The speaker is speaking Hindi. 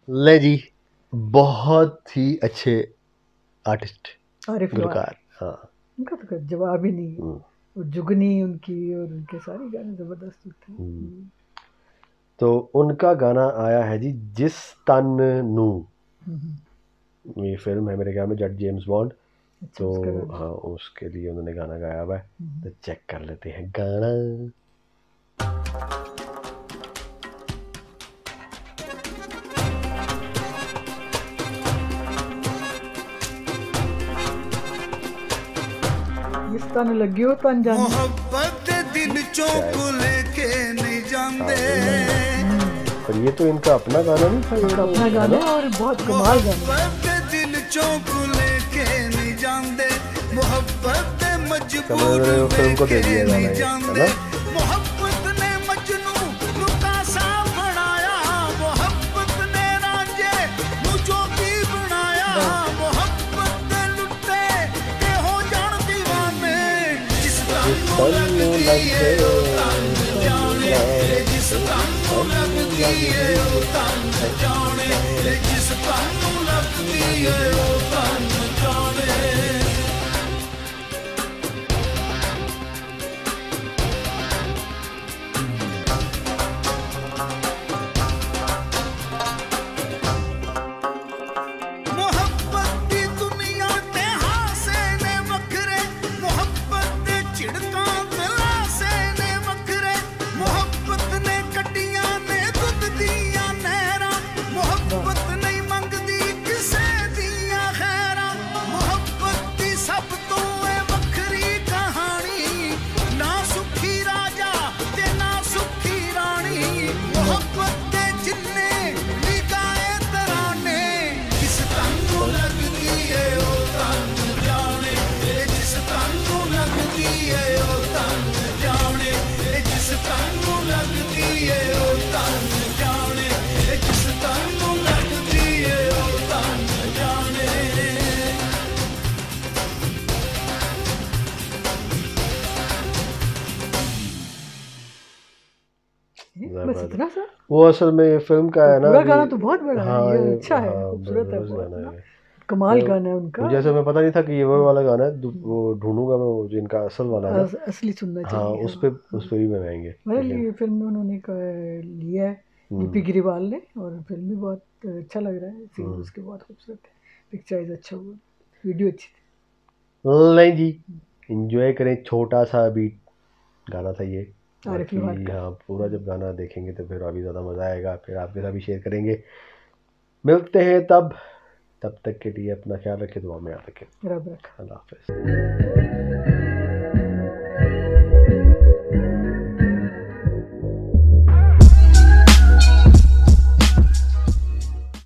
ले जी, बहुत ही अच्छे आर्टिस्ट, आरिफ गुलकार। हाँ, उनका तो कोई जवाब ही नहीं है। और जुगनी उनकी और उनके सारे गाने जबरदस्त थे। तो उनका गाना आया है जी जिस तन नू। ये फिल्म है मेरे ख्याल में जट जेम्स बॉन्ड। अच्छा, तो उसका गाना। हाँ, उसके लिए उन्होंने गाना गाया हुआ है। तो चेक कर लेते हैं गाना। जिस तन लगियो तन जाने। मोहब्बत दिन चौक लेके नहीं जाते। पर ये तो इनका अपना गाना नहीं था, ये उनका तो अपना है गाना ना? है और बहुत कमाल गाना है। मोहब्बत दिन चौक लेके नहीं जाते। मोहब्बत मजबूर मैंने वो फिल्म को दे लेके दिया गाना नहीं ये, है जाते। ना? मोहब्बत ने मजनू नु कासा बनाया। मोहब्बत ने रांझे नु जोगी बनाया। मोहब्बत दे लुटे ते हो जान दीवाने। जिस तानू लगदी है ओ तान जाने। जिस तानू लगदी है ओ तान जाने। जिस तानू लगदी है ओ तान जाने। मोहब्बत दी दुनिया ते हासे ने वखरे। मोहब्बत दे झिड़कां ते लासे ने वखरे। मोहब्बत ने कड्डियां ने दुध दियां नहरां। मोहब्बत नहीं मंगदी किसे दियां खैरां। मोहब्बत दी सब तो है वखरी कहानी। ना सुखी राजा ते ना सुखी रानी। मोहब्बत दे जिन्ने भी गाए तराने। जिस तानू लगदी है ओ तान जाने। जिस तानू लगदी है ओ तान जाने। जिस तानू लगदी है ओ तान जाने। जिस तानू लगदी है ओ तान जाने। बस इतना सा। वो असल में ये फिल्म का है ना। पूरा अभी गाना तो बहुत बड़ा है। हाँ, ये अच्छा है, हाँ, खूबसूरत है जबरदस्त बहुत गाना ना। है। कमाल गाना है उनका। मुझे ऐसा मैं पता नहीं था कि ये वो वाला गाना है। वो ढूंढूंगा मैं, वो जिनका असल वाला है ना। असली सुनना हाँ, चाहिए। उस पे भी बनाएंगे। मेरे लिए फिल्म में उन्होंने लिया है यूपी गिरीवाल ने। और फिल्म भी बहुत अच्छा लग रहा है। सीन उसके बहुत खूबसूरत है। पिक्चराइज अच्छा हुआ, वीडियो अच्छी थी। नहीं जी, इंजॉय करें। छोटा सा भी गाना था ये। आरिफ बाकी लोहार का। हाँ, पूरा जब गाना देखेंगे तो फिर अभी ज़्यादा मज़ा आएगा। फिर आपके साथ भी शेयर करेंगे। मिलते हैं तब तक के लिए अपना ख्याल रखें, दुआ में याद रखें। रब रखा। अल्लाह हाफ़िज़।